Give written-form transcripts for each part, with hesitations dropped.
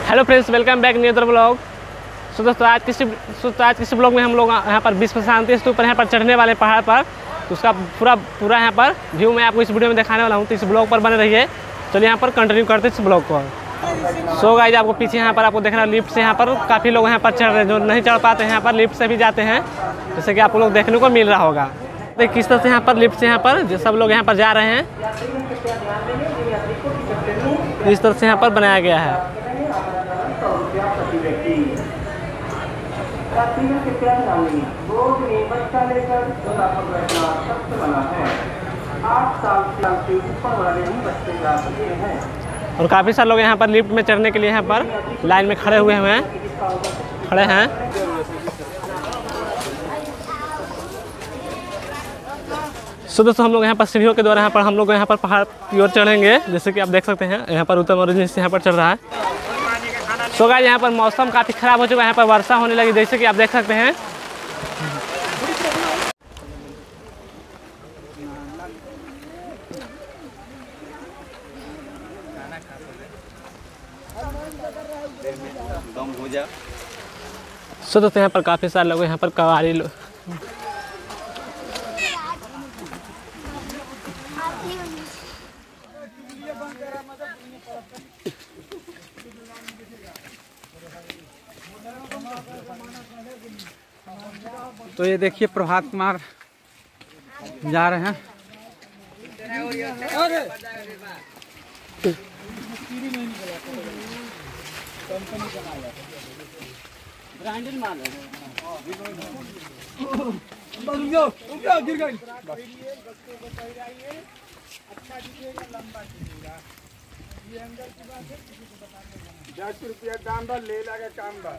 Hello friends, welcome back new other blog. So दोस्तों आज किसी ब्लॉग में हम लोग यहाँ पर विश्व शांति स्तूप पर यहाँ पर चढ़ने वाले पहाड़ पर, तो उसका पूरा यहाँ पर व्यू मैं आपको इस वीडियो में दिखाने वाला हूँ। तो इस ब्लॉग पर बने रहिए। चलिए यहाँ पर कंटिन्यू करते हैं इस ब्लॉग को। सो गाइस, आपको पीछे यहाँ पर आपको देखना लिफ्ट से यहाँ पर काफ़ी लोग यहाँ पर चढ़ रहे हैं, जो नहीं चढ़ पाते हैं यहाँ पर लिफ्ट से भी जाते हैं, जैसे कि आपको लोग देखने को मिल रहा होगा। तो किस तरह से यहाँ पर लिफ्ट से यहाँ पर सब लोग यहाँ पर जा रहे हैं, इस तरह से यहाँ पर बनाया गया है। और काफ़ी सारे लोग यहाँ पर लिफ्ट में चढ़ने के लिए यहाँ पर लाइन में खड़े हैं। सो दोस्तों, हम लोग यहाँ पर सीढ़ियों के द्वारा हम लोग यहाँ पर पहाड़ की ओर चढ़ेंगे, जैसे कि आप देख सकते हैं यहाँ पर उत्तम और यहाँ पर चढ़ रहा है। सो गाइस, यहाँ पर मौसम काफ़ी ख़राब हो चुका है, यहाँ पर वर्षा होने लगी, जैसे कि आप देख सकते हैं। सो दोस्तों, यहाँ पर काफ़ी सारे लोग यहाँ पर कवारी लोग तो ये देखिए प्रभात कुमार जा रहे हैं। ₹10 दाम बा, ले लगा काम बा।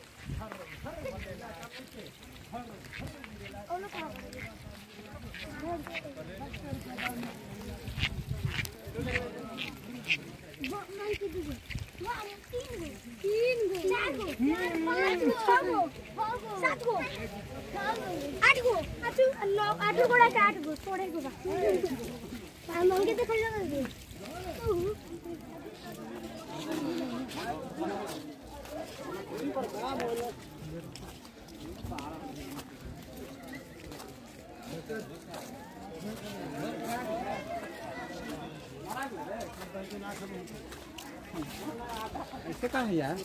ऐसे कहाँ है यार?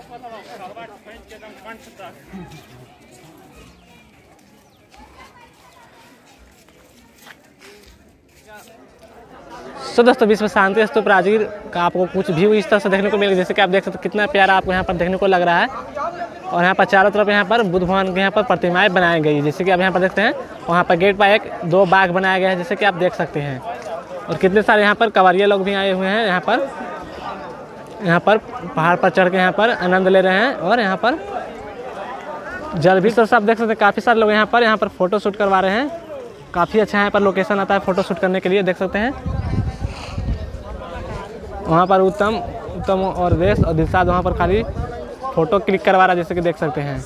सो दोस्तों, विश्व शांति स्तूप राजगीर का आपको कुछ व्यू इस तरह से देखने को मिलेगा, जैसे कि आप देख सकते हैं कितना प्यारा आपको यहाँ पर देखने को लग रहा है। और यहाँ पर चारों तरफ यहाँ पर बुद्ध भगवान के यहाँ पर प्रतिमाएं बनाई गई, जैसे कि आप यहाँ पर देखते हैं। वहाँ पर गेट पर 2 बाघ बनाया गया है, जैसे कि आप देख सकते हैं। और कितने सारे यहाँ पर कवरिया लोग भी आए हुए हैं, यहाँ पर पहाड़ पर चढ़ के यहाँ पर आनंद ले रहे हैं। और यहाँ पर जल भी सब देख सकते हैं, काफ़ी सारे लोग यहाँ पर फ़ोटो शूट करवा रहे हैं। काफ़ी अच्छा यहाँ पर लोकेशन आता है फ़ोटो शूट करने के लिए, देख सकते हैं। वहाँ पर उत्तम और देश और दिलशाद वहाँ पर खाली फ़ोटो क्लिक करवा रहा है, जैसे कि देख सकते हैं।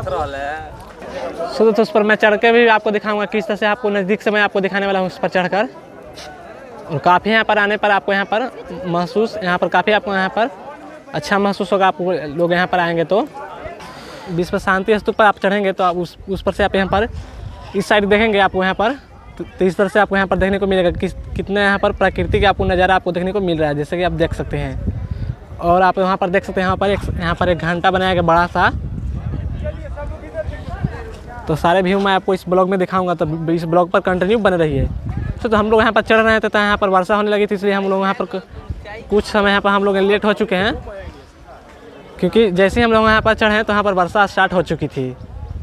सो दोस्तों, उस पर मैं चढ़ के भी आपको दिखाऊंगा, किस तरह से आपको नज़दीक से मैं आपको दिखाने वाला हूँ उस पर चढ़कर। और काफ़ी यहाँ पर आने पर आपको यहाँ पर काफ़ी आपको यहाँ पर अच्छा महसूस होगा। आपको लोग यहाँ पर आएंगे तो विश्व शांति स्तूप पर आप चढ़ेंगे तो आप उस पर से आप यहाँ पर इस साइड देखेंगे, आपको यहाँ पर तो इस तरह से आपको यहाँ पर देखने को मिलेगा कितना यहाँ पर प्रकृति का आपको नज़ारा आपको देखने को मिल रहा है, जैसे कि आप देख सकते हैं। और आप यहाँ पर देख सकते हैं यहाँ पर एक घंटा बनाया गया बड़ा सा। तो सारे व्यू मैं आपको इस ब्लॉग में दिखाऊंगा, तो इस ब्लॉग पर कंटिन्यू बने रहिए। तो हम लोग यहाँ पर चढ़ रहे थे, तो यहाँ पर वर्षा होने लगी थी, इसलिए हम लोग यहाँ पर कुछ समय यहाँ पर हम लोग लेट हो चुके हैं, क्योंकि जैसे ही हम लोग यहाँ पर चढ़े तो यहाँ पर वर्षा स्टार्ट हो चुकी थी।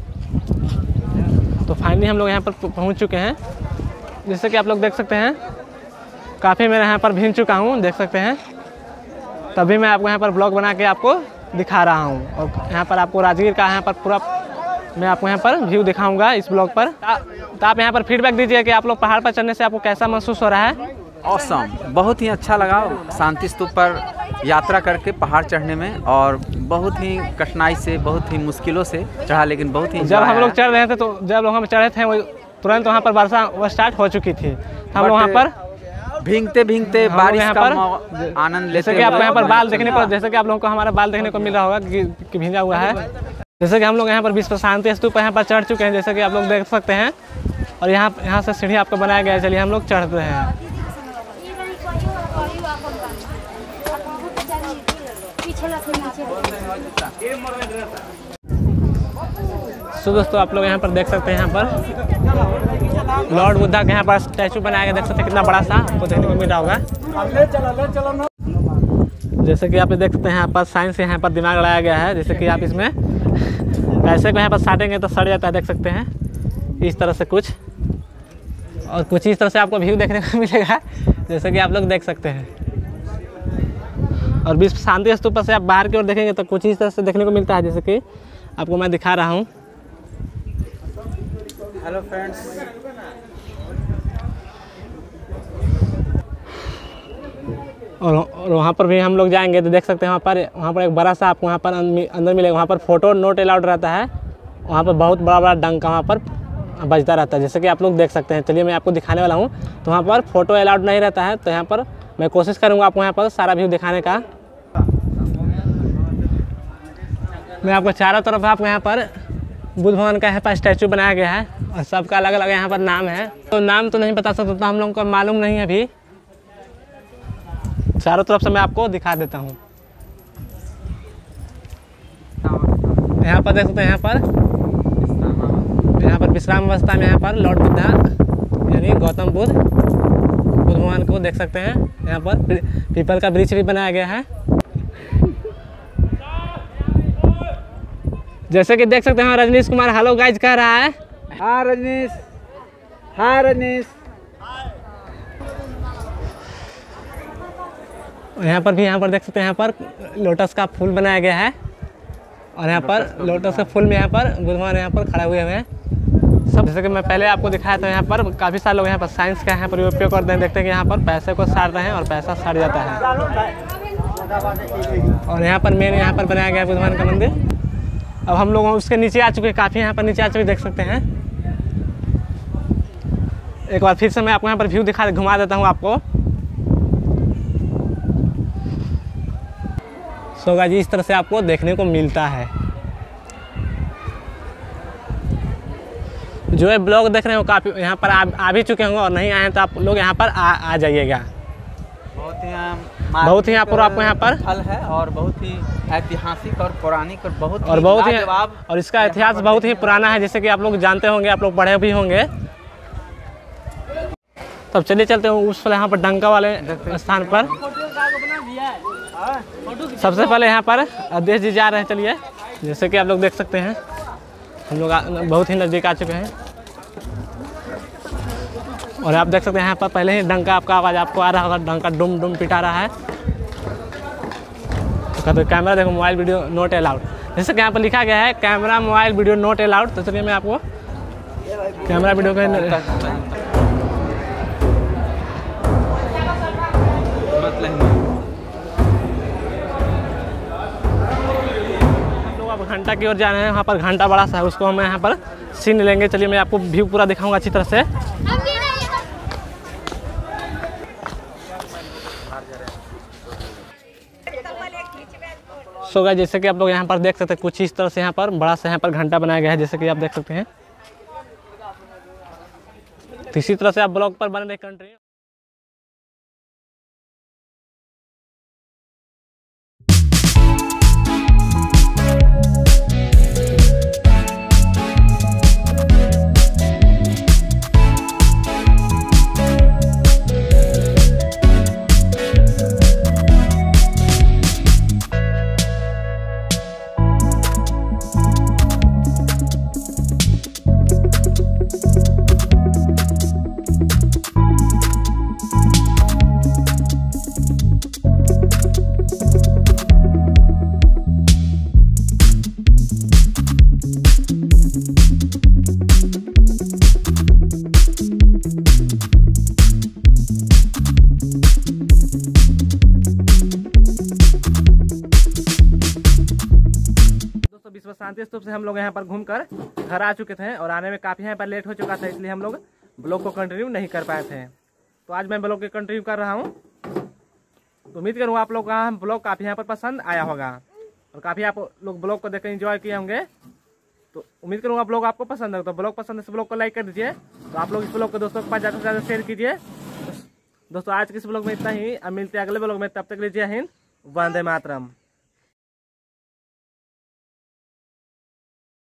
तो फाइनली हम लोग यहाँ पर पहुँच चुके हैं, जैसे कि आप लोग देख सकते हैं। काफ़ी मैं यहाँ पर भीग चुका हूँ, देख सकते हैं। तभी मैं आपको यहाँ पर ब्लॉग बना के आपको दिखा रहा हूँ। और यहाँ पर आपको राजगीर का यहाँ पर पूरा मैं आपको यहाँ पर व्यू दिखाऊंगा इस ब्लॉग पर। तो आप यहाँ पर फीडबैक दीजिए कि आप लोग पहाड़ पर चढ़ने से आपको कैसा महसूस हो रहा है। ऑसम, बहुत ही अच्छा लगा शांति स्तूप पर यात्रा करके पहाड़ चढ़ने में, और बहुत ही कठिनाई से, बहुत ही मुश्किलों से चढ़ा, लेकिन बहुत ही जब हम लोग चढ़ रहे थे तो जब लोग हम चढ़े थे वो तुरंत वहाँ पर वर्षा स्टार्ट हो चुकी थी। हम लोग वहाँ पर भींगते भींगते बारिश का आनंद लेते जैसे कि आपको यहाँ पर बाल देखने को, जैसे कि आप लोगों को हमारा बाल देखने को मिल रहा होगा कि भींगा हुआ है। जैसे कि हम लोग यहाँ पर विश्व शांति स्तूप यहाँ पर चढ़ चुके हैं, जैसे कि आप लोग देख सकते हैं। और यहाँ से सीढ़ी आपको बनाया गया है। चलिए हम लोग चढ़ते हैं। तो दोस्तों आप लोग यहाँ पर देख सकते हैं, यहाँ पर लॉर्ड बुद्धा का यहाँ पर स्टैचू बनाया गया, देख सकते हैं कितना बड़ा सा, आपको देखने को मिल रहा होगा। जैसे कि आप देख सकते हैं यहाँ पर साइंस यहाँ पर दिमाग लगाया गया है। जैसे कि आप इसमें पैसे को यहाँ पर साटेंगे तो सड़ जाता है, देख सकते हैं इस तरह से कुछ, और कुछ इस तरह से आपको व्यू देखने को मिलेगा, जैसे कि आप लोग देख सकते हैं। और विश्व शांति स्तूप से आप बाहर की ओर देखेंगे तो कुछ इस तरह से देखने को मिलता है, जैसे कि आपको मैं दिखा रहा हूँ। हेलो फ्रेंड्स, और वहाँ पर भी हम लोग जाएंगे तो देख सकते हैं वहाँ पर एक बड़ा सा आपको वहाँ पर अंदर मिलेगा। वहाँ पर फोटो नोट अलाउड रहता है। वहाँ पर बहुत बड़ा बड़ा डंका वहाँ पर बजता रहता है, जैसे कि आप लोग देख सकते हैं। चलिए मैं आपको दिखाने वाला हूँ। तो वहाँ पर फोटो अलाउड नहीं रहता है, तो यहाँ पर मैं कोशिश करूँगा आपको यहाँ पर सारा व्यू दिखाने का। मैं आपको चारों तरफ आपको यहाँ पर बुद्ध भगवान का यहाँ पर स्टैचू बनाया गया है, और सबका अलग अलग यहाँ पर नाम है। तो नाम तो नहीं बता सकता, तो हम लोगों को मालूम नहीं है अभी। चारों तरफ से मैं आपको दिखा देता हूँ। यहाँ पर देख सकते हैं, यहाँ पर विश्राम अवस्था में यहाँ पर लॉर्ड बुद्धा यानी गौतम बुद्ध भगवान को देख सकते हैं। यहाँ पर पीपल का वृक्ष भी बनाया गया है। जैसे कि देख सकते हैं रजनीश कुमार हेलो गाइज कह रहा है। हाँ रजनीश, हाँ रजनीश। यहाँ पर देख सकते हैं, यहाँ पर लोटस का फूल बनाया गया है, और यहाँ पर लोटस के फूल में यहाँ पर बुद्ध भगवान यहाँ पर खड़े हुए हैं सब। जैसे कि मैं पहले आपको दिखाया था, यहाँ पर काफ़ी सारे लोग यहाँ पर साइंस का यहाँ पर उपयोग करते हैं। देखते हैं कि यहाँ पर पैसे को साड़ रहे हैं और पैसा सड़ जाता है। और यहाँ पर मेन यहाँ पर बनाया गया है बुद्ध भगवान का मंदिर। अब हम लोग उसके नीचे आ चुके हैं, काफ़ी यहाँ पर नीचे आ चुके देख सकते हैं। एक बार फिर से मैं आपको यहाँ पर व्यू घुमा देता हूँ आपको। सो गाइस इस तरह से आपको देखने को मिलता है। जो है ब्लॉग देख रहे हो काफ़ी यहाँ पर आ भी चुके होंगे, और नहीं आए हैं तो आप लोग यहाँ पर आ जाइएगा। बहुत ही यहाँ पर आपको यहाँ पर फल है, और बहुत ही ऐतिहासिक और पौराणिक और बहुत ही और इसका इतिहास बहुत ही पुराना है, जैसे कि आप लोग जानते होंगे, आप लोग पढ़े भी होंगे। तब चलिए चलते हैं उस यहाँ पर डंका वाले स्थान पर। सबसे पहले यहाँ पर अध्यक्ष जी जा रहे हैं। चलिए, जैसे कि आप लोग देख सकते हैं, हम लोग बहुत ही नज़दीक आ चुके हैं। और आप देख सकते हैं यहाँ पर पहले ही डंका आपका आवाज़ आपको आ रहा होगा, डंका डुम डुम पिटा रहा है। तो कैमरा देखो, मोबाइल वीडियो नॉट अलाउड, जैसे कि यहाँ पर लिखा गया है camera mobile video not allowed. तो चलिए मैं आपको कैमरा वीडियो का घंटा की ओर जा रहे हैं। वहाँ पर घंटा बड़ा सा है, उसको हम यहाँ पर सीन लेंगे। चलिए मैं आपको व्यू पूरा दिखाऊंगा अच्छी तरह से। सो गाइस जैसे कि आप लोग यहाँ पर देख सकते हैं, कुछ इस तरह से यहाँ पर बड़ा सा यहाँ पर घंटा बनाया गया है, जैसे कि आप देख सकते हैं। तो इसी तरह से आप ब्लॉग पर बने रहे कंटिन्यू। विश्व शांति स्तूप से हम लोग यहाँ पर घूमकर घर आ चुके थे, और आने में काफ़ी यहाँ पर लेट हो चुका था, इसलिए हम लोग ब्लॉग को कंटिन्यू नहीं कर पाए थे। तो आज मैं ब्लॉग के कंटिन्यू कर रहा हूँ। तो उम्मीद करूँगा आप लोग का ब्लॉग काफ़ी यहाँ पर पसंद आया होगा और काफ़ी आप लोग ब्लॉग को देखकर एंजॉय किए होंगे। तो उम्मीद करूँगा ब्लॉग आपको पसंद है। तो ब्लॉग पसंद है तो ब्लॉग को लाइक कर दीजिए। तो आप लोग इस ब्लॉग को दोस्तों के पास ज़्यादा से ज़्यादा शेयर कीजिए। दोस्तों आज के इस ब्लॉग में इतना ही, अब मिलते हैं अगले ब्लॉग में, तब तक लीजिए हिंद, वंदे मातरम।